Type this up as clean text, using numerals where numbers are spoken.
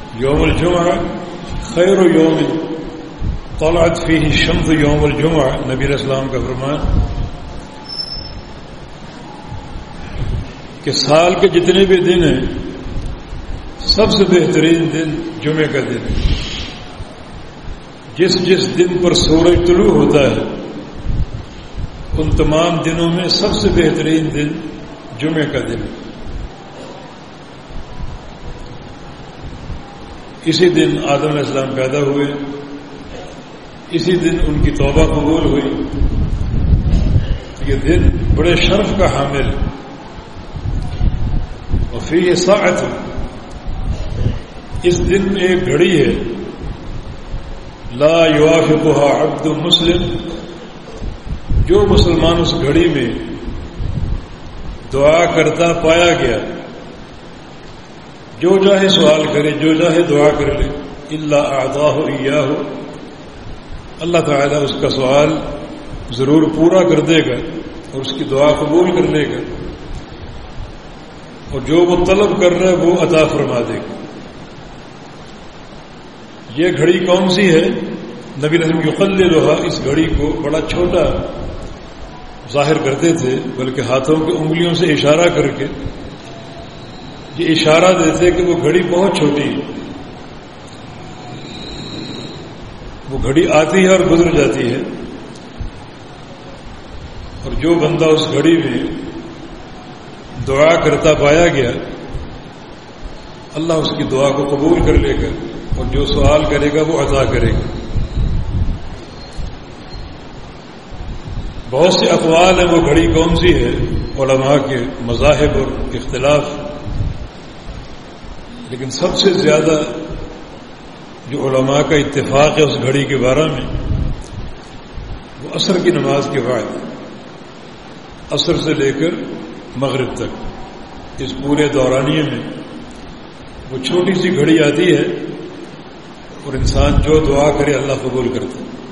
یوم الجمعہ خیر یوم طلعت فیہ الشمس یوم الجمعہ، نبی علیہ السلام کا فرمان کہ سال کے جتنے بھی دن ہیں سب سے بہترین دن جمعے کا دن ہے۔ جس دن پر سورج طلوع ہوتا ہے ان تمام دنوں میں سب سے بہترین دن جمعے کا دن ہے۔ اسی دن آدم علیہ السلام پیدا ہوئے، اسی دن ان کی توبہ قبول ہوئی۔ یہ دن بڑے شرف کا حامل ہے۔ وفیہ ساعۃ، اس دن میں ایک گھڑی ہے، لا یوافقها عبد مسلم، جو مسلمان اس گھڑی میں دعا کرتا پایا گیا، جو چاہے سوال کرے، جو چاہے دعا کر لے، الا اعطاہ ایاہ، اللہ تعالیٰ اس کا سوال ضرور پورا کر دے گا اور اس کی دعا قبول کر لے گا، اور جو وہ طلب کر رہا ہے وہ عطا فرما دے گا۔ یہ گھڑی کون سی ہے؟ نبی رحم یقللھا، اس گھڑی کو بڑا چھوٹا ظاہر کرتے تھے، بلکہ ہاتھوں کی انگلیوں سے اشارہ کر کے یہ اشارہ دیتے کہ وہ گھڑی بہت چھوٹی ہے، وہ گھڑی آتی ہے اور گزر جاتی ہے، اور جو بندہ اس گھڑی میں دعا کرتا پایا گیا اللہ اس کی دعا کو قبول کر لے گا، اور جو سوال کرے گا وہ عطا کرے گا۔ بہت سے اقوال ہیں وہ گھڑی کون سی ہے، علماء کے مذاہب اور اختلاف، لیکن سب سے زیادہ جو علماء کا اتفاق ہے اس گھڑی کے بارے میں وہ عصر کی نماز کے بعد، عصر سے لے کر مغرب تک، اس پورے دورانیے میں وہ چھوٹی سی گھڑی آتی ہے اور انسان جو دعا کرے اللہ قبول کرتا ہے۔